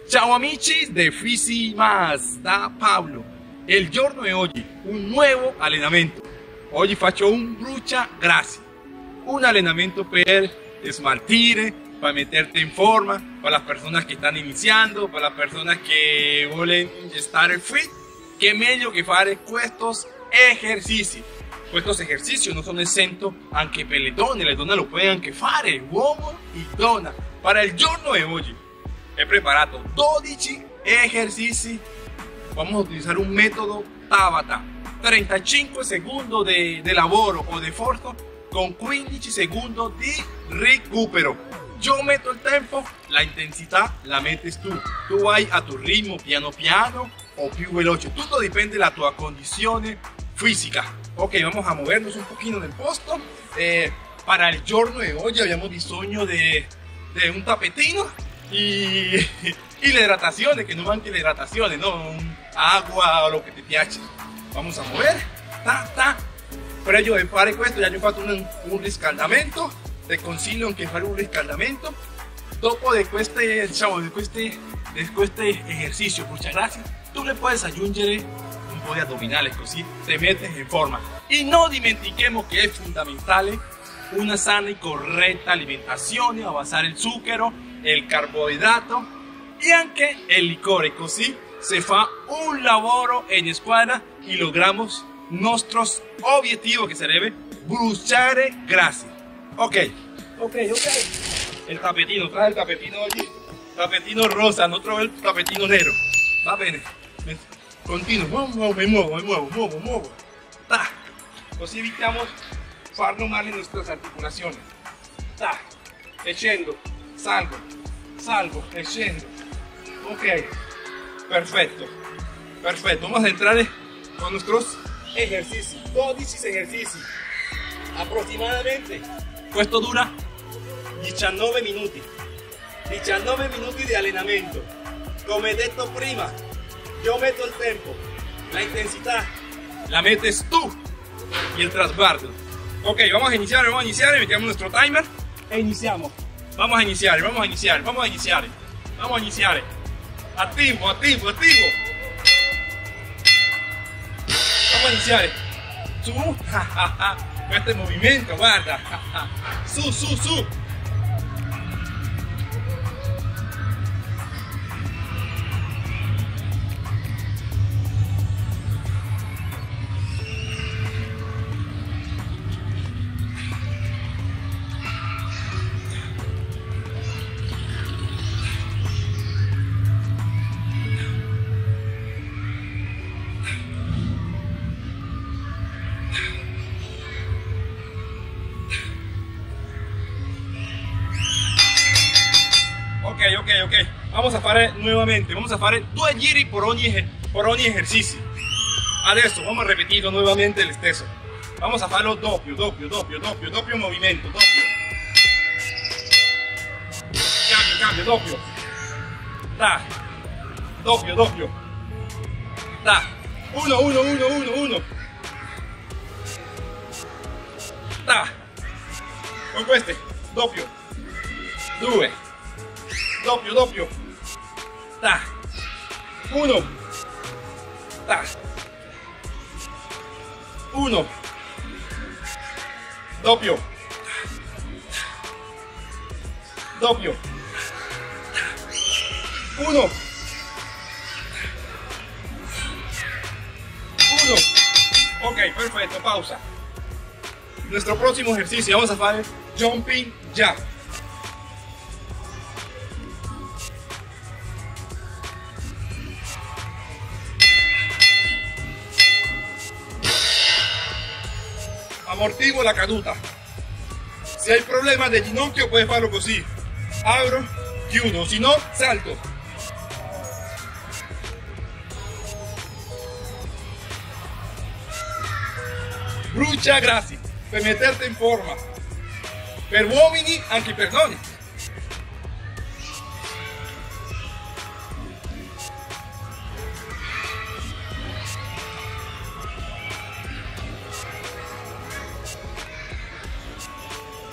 Ciao amici de Fisi Más, da Pablo. Il giorno di oggi un nuovo allenamento. Oggi faccio un brucia grassi, un allenamento per smaltire, para meterte en forma, para las personas que están iniciando, para las personas que vuelven estar fit. Che meglio che fare questi esercizi. Questi esercizi non sono esento anche per le donne lo pueden anche fare, uomo e donna. Para il giorno di oggi he preparato 12 ejercicios. Vamos a utilizar un método Tabata. 35 segundos de lavoro o de esfuerzo con 15 segundos di recupero. Yo meto el tempo, la intensidad la metes tú. Tú vas a tu ritmo piano piano o più veloce. Todo depende de la tua condizione fisica. Ok, vamos a movernos un poquito del posto. Para el giorno de hoy habíamos bisogno de un tapetino y la hidratación, que no manque la hidratación, no agua o lo que te piace. Vamos a mover, Però io fare questo, già ho fatto un riscaldamento, te consiglio anche fare un riscaldamento. Dopo de queste, diciamo, de queste ejercicio, muchas gracias, tú le puedes aggiungere un po' di addominales, così te metes in forma. Y no dimentichemos que es fundamental una sana y correcta alimentazione, abbassare il zucchero, il carboidrato e anche il liquore, così se fa un lavoro en squadra y logramos nuestros objetivos, que sarebbe bruciare grassi. Ok. El tapetino, trae el tapetino oggi, tapetino rosa, no trovo el tapetino nero. Va bene, continuo, me muevo. Così evitiamo farlo male nuestras articulaciones. E scendo, salgo, e scendo. Ok, perfecto. Vamos a entrar con nuestros ejercicios, 12 ejercicios aproximadamente. Questo dura 19 minuti. 19 minuti di allenamento. Come detto prima, yo meto el tempo, la intensidad la metes tú y el trasguardo. Ok, vamos a iniciar, metemos nuestro timer e iniciamos. Vamos a iniciar. Attivo. Vamos a iniciare. Su. Questo movimento, guarda. Su. Ok, vamos a fare nuevamente, vamos a fare 2 giri por ogni ejercicio. Adesso vamos a repetirlo nuevamente el stesso. Vamos a farlo doppio movimiento, doppio. Cambio, doppio. Doppio. 1. Con queste, doppio. 2. Doppio. 1. 1. Doppio. 1. Ok, perfecto, pausa. Nuestro próximo ejercicio, vamos a hacer jumping jack. Amortiguo la caduta. Si hay problemas de ginocchio puedes farlo così. Abro, chiudo, si no, salto. Brucia grassi, per meterte in forma. Per uomini, anche per donne.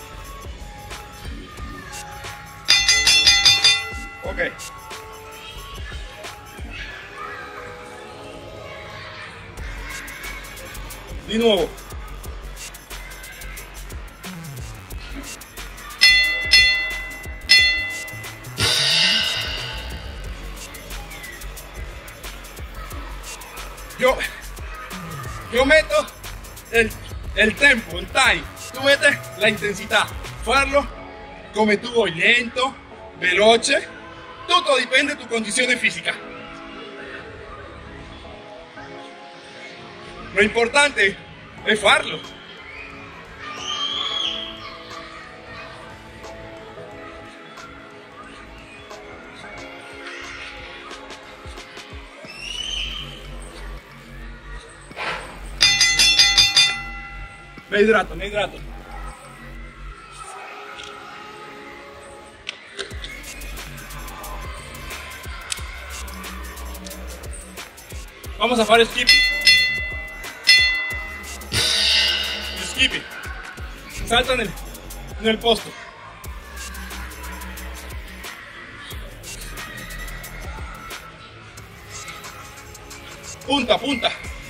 Ok, Di nuovo. Yo meto el tempo, il time, tu metti la intensità, farlo come tu vuoi, lento, veloce, tutto dipende da tu condizione fisica. Lo importante è farlo. Me hidrato, me hidrato. Vamos a hacer skipping. Skipping. Salta en el posto. Punta, punta.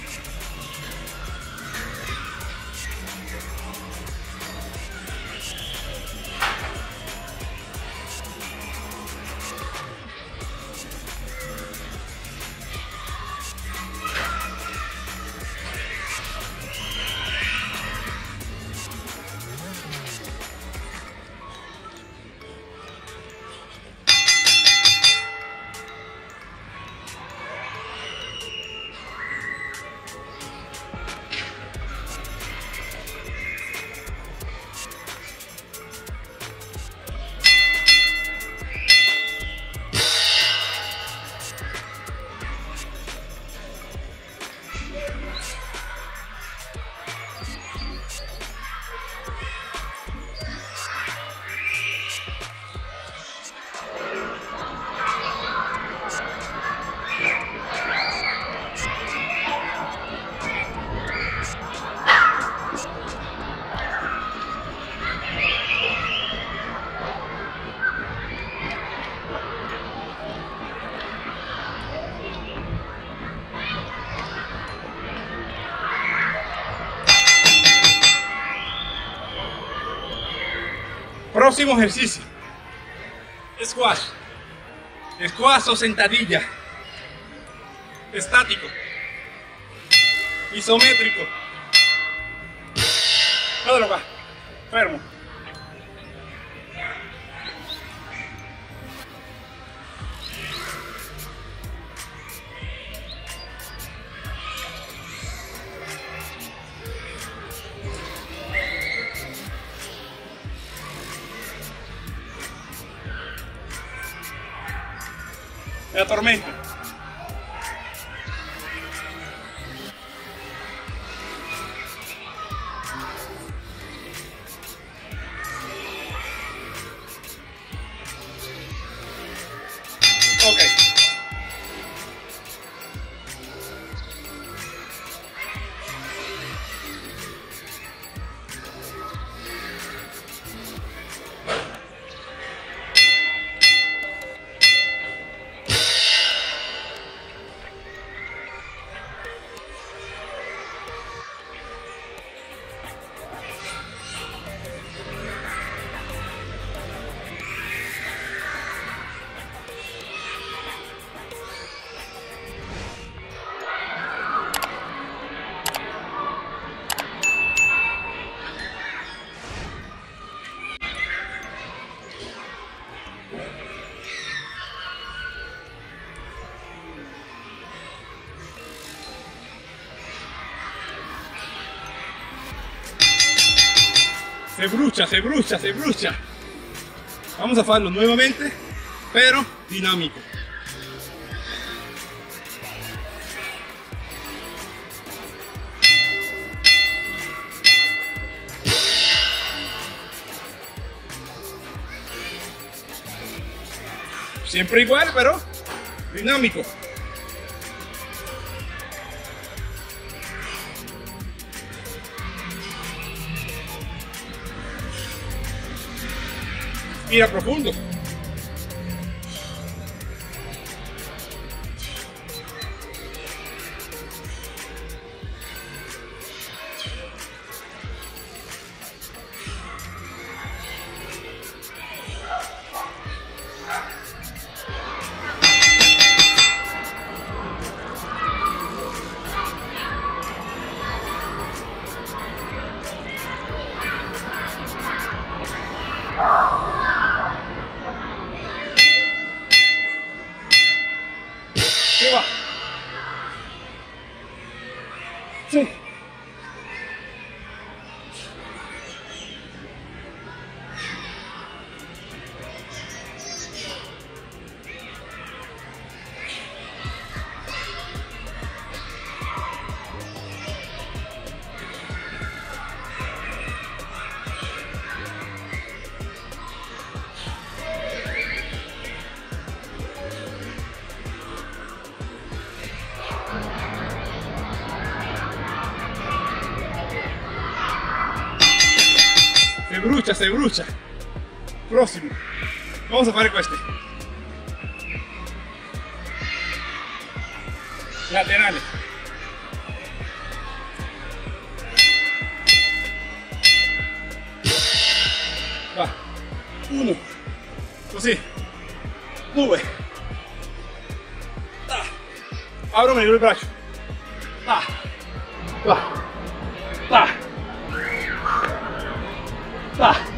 Próximo ejercicio, squash, squash o sentadilla, estático, isométrico, todo acá, fermo. Me atormenta. Ok. Se brucia, se brucia, se brucia. Vamos a hacerlo nuevamente, pero dinámico. Siempre igual, pero dinámico. Respira profundo. brucia, se brucia. Próximo. Vamos a fare queste. Laterale. Va. 1. Così. 2. Apro meglio il braccio. Va. Va. Va.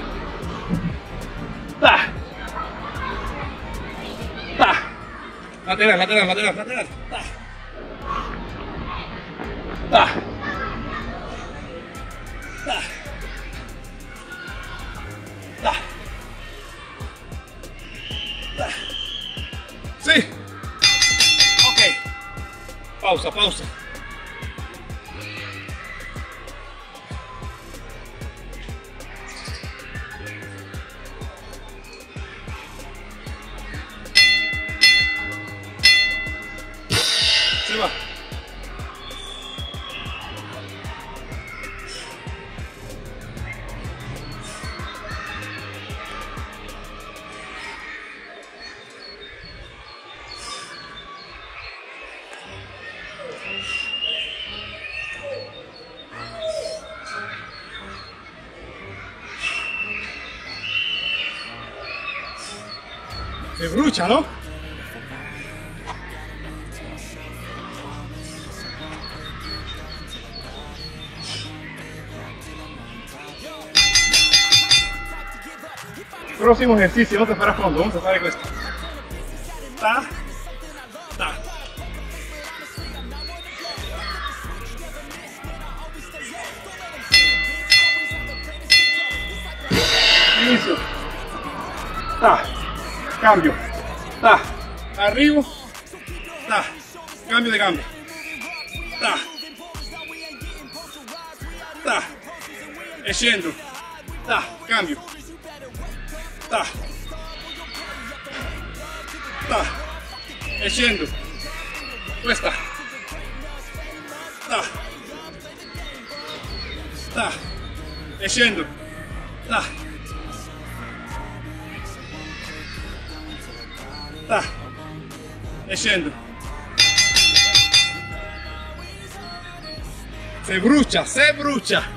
Va. Va. Lateral, lateral, lateral, lateral. Va. Va. Va. Va. Va. Sì. Ok. Pausa, pausa. Se va. Se brucia, ¿no? Próximo ejercicio, vamos a fare a fondo, vamos a fare questo. Ta, ta. Inicio. Ta, cambio. Ta, arrivo. Ta, cambio de cambio. Ta, ta, e scendo. Ta, cambio. Ta, ta, e scendo. Questa. Ta, ta, e scendo. Ta, ta, e scendo. Se brucia, se brucia.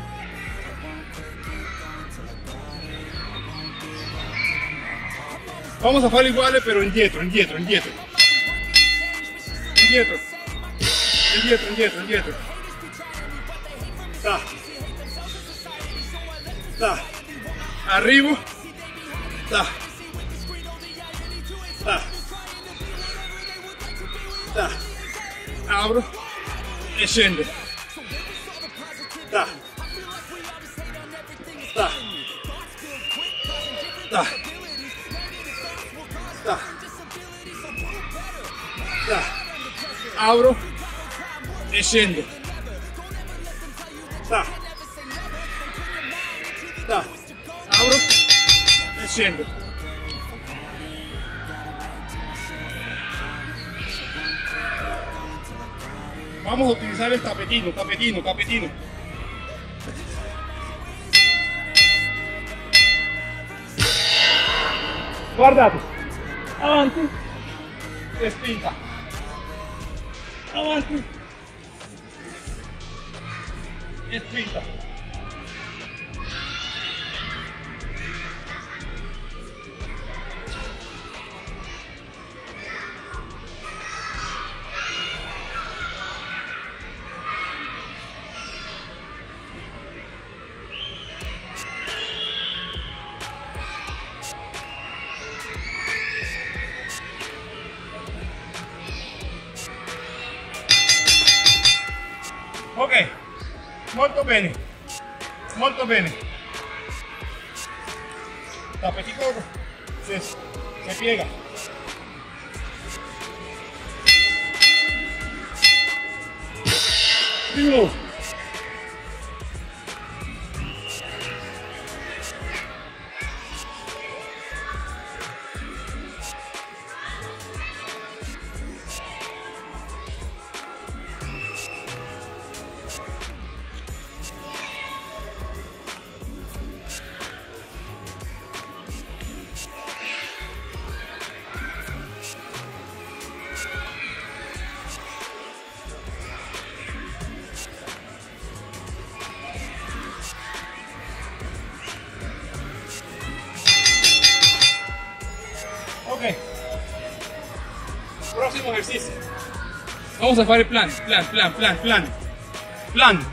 Vamos a farlo igual, pero indietro, indietro, indietro. Indietro. Indietro, indietro, indietro. Ta. Ta. Arrivo. Ta. Ta. Ta. Apro e scendo. Ta. Ta. Ta. Ta. Ta. Apro e scendo. Ta. Ta. Apro e scendo. Vamos a utilizar el tapetino, tapetino, tapetino. Guardate, avanti e spinta, avanti e spinta. Ok, molto bene, molto bene. Tapetito se piega. Di nuovo. Ok. Próximo ejercicio. Vamos a hacer el plan. Plan.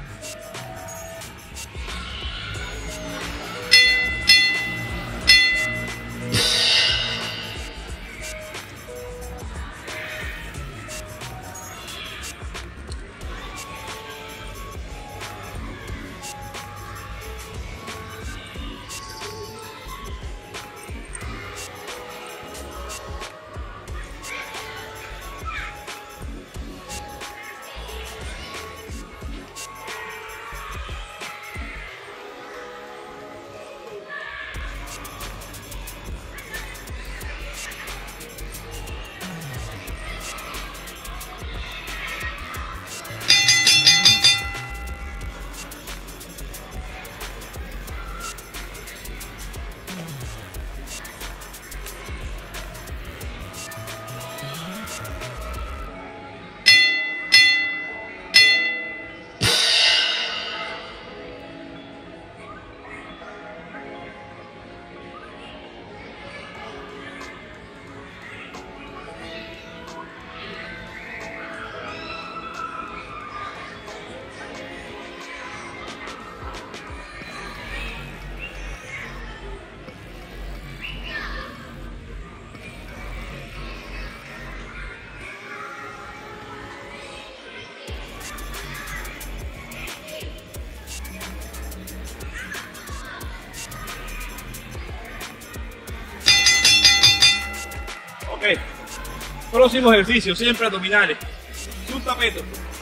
Ok. Próximo ejercicio, siempre abdominales. Sul tappeto.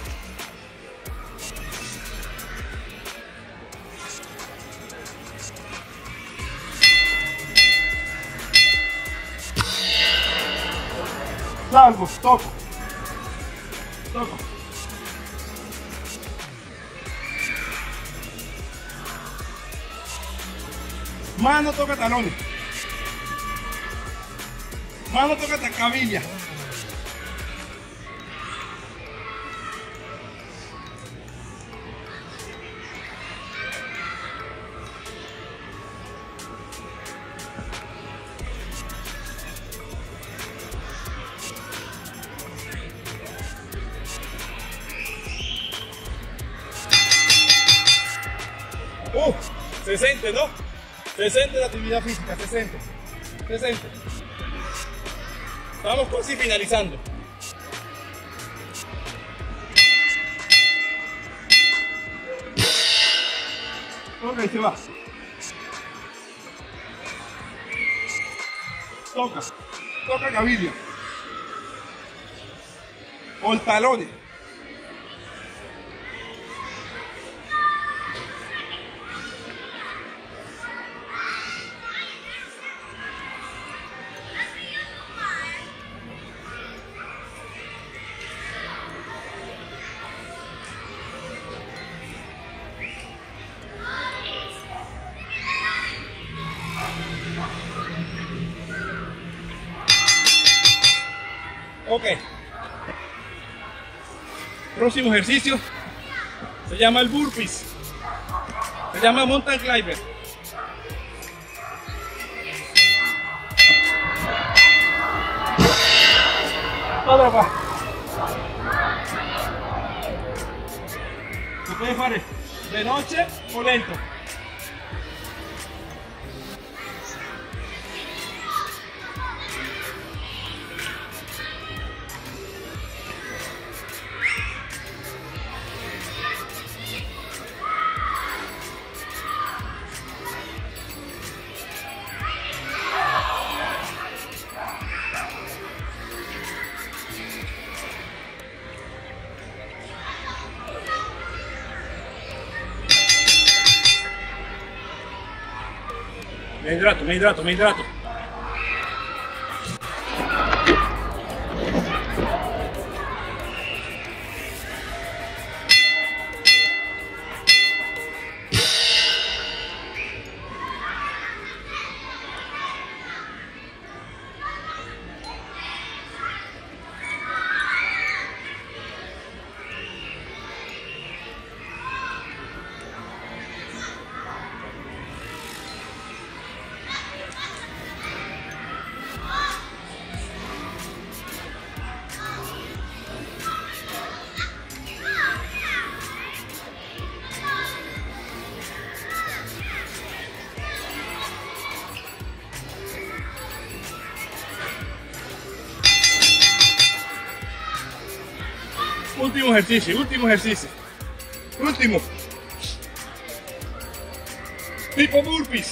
Salgo, toco. Mano toca talones. Mano toca cavilla. Se siente, ¿no? Se siente la actividad física, se siente. Estamos casi finalizando. Ok, se va. Toca cavilla. Con talones. Ok. Próximo ejercicio se llama el burpees. Se llama mountain climber. Otra pa. Se puede hacer de noche o lento. Me hidrato. Último ejercicio, último ejercicio. Último. Tipo burpees.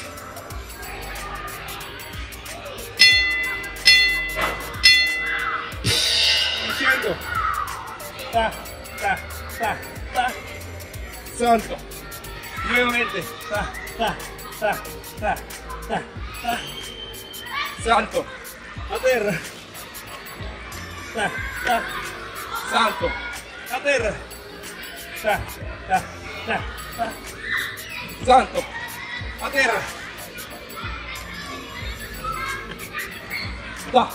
Haciendo. Ta, ta, ta, ta. Salto. Nuevamente. Ta, ta, ta, ta, ta, ta. Salto. Aterra. Ta, ta. Salto. Aterra. Ta, ta, ta, ta. Salto. Aterra. Ta.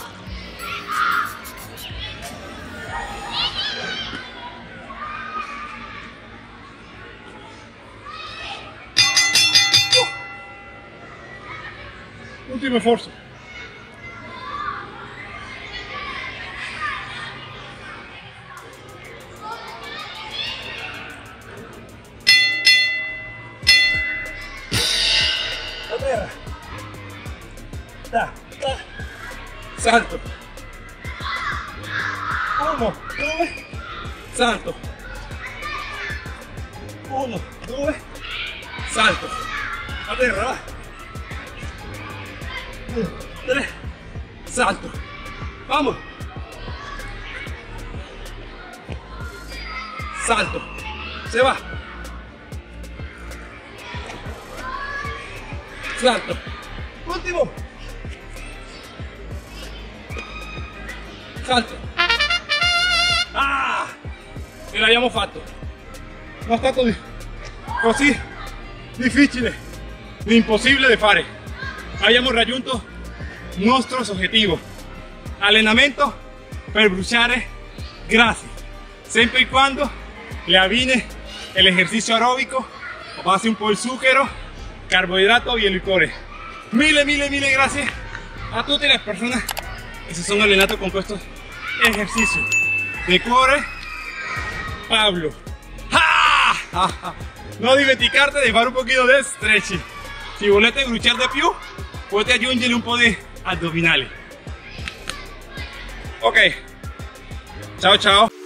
Último esfuerzo. Aterra. Ta, ta. Salto. 1, 2. Salto. 1, 2. Salto. Aterra. 1, 3. Salto. Vamos. Salto. Se va. Salto. Ultimo. Salto. Ah! Ce l'abbiamo fatto. Non è stato così difficile, impossibile da fare. Abbiamo raggiunto i nostri obiettivi. Allenamento per bruciare grassi, sempre y quando le abbini l'esercizio aerobico, base un po' il zucchero, carbohidrato y el licor. Mille gracias a tutte le persone che si sono allenate con questo esercizio. De cuore, Pablo. No dimenticarte di fare un pochino di stretching. Si volete bruciare di più, potete aggiungere un po' di addominali. Ok, ciao ciao.